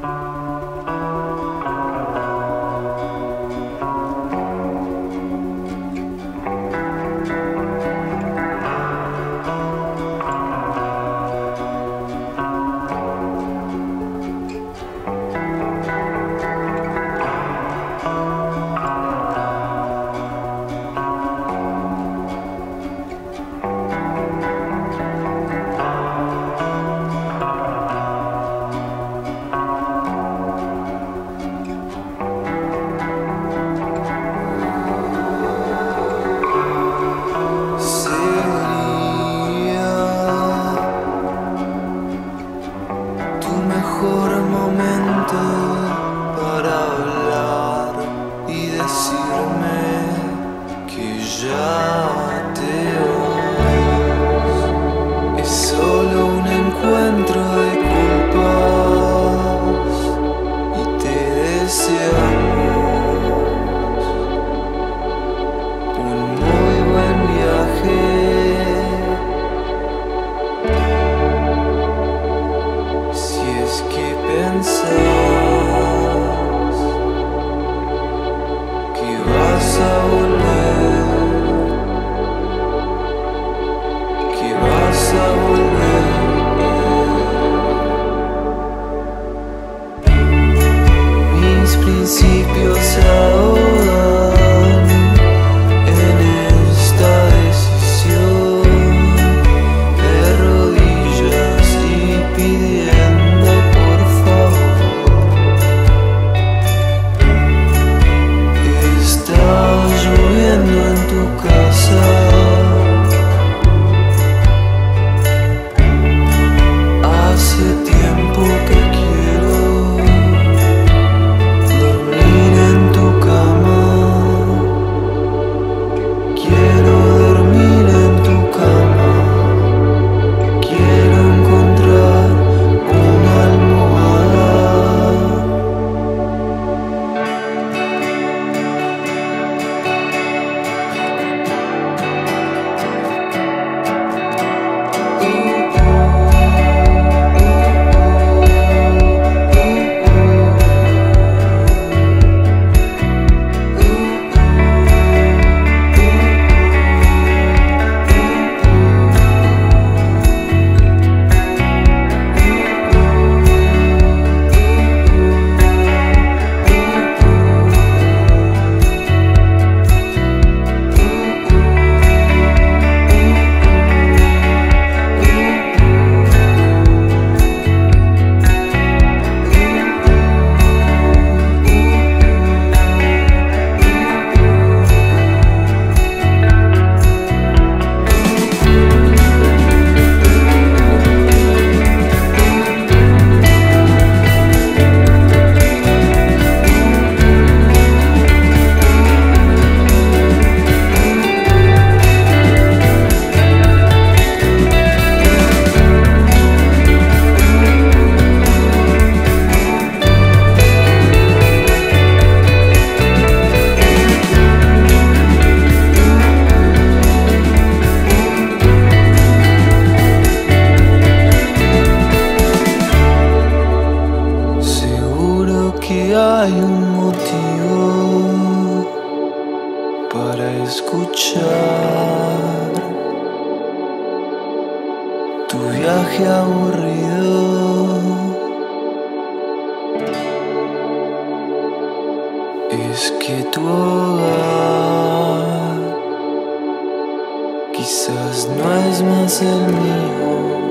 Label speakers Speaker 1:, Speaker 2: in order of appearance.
Speaker 1: Mejor momento para hablar y decirme que ya te vas. Es solo un encuentro de culpas y te deseamos un muy buen viaje. Pensás que vas a volver, que vas a volver. Mis principios se ahogan en esta decisión, de rodillas y pidiendo por favor. Está lloviendo en tu casa, hace tiempo que quiero dormir en tu cama. Quiero dormir en tu cama. Quiero encontrar una almohada. Hay un motivo para escuchar tu viaje aburrido. Es que tu hogar quizás no es más el mío.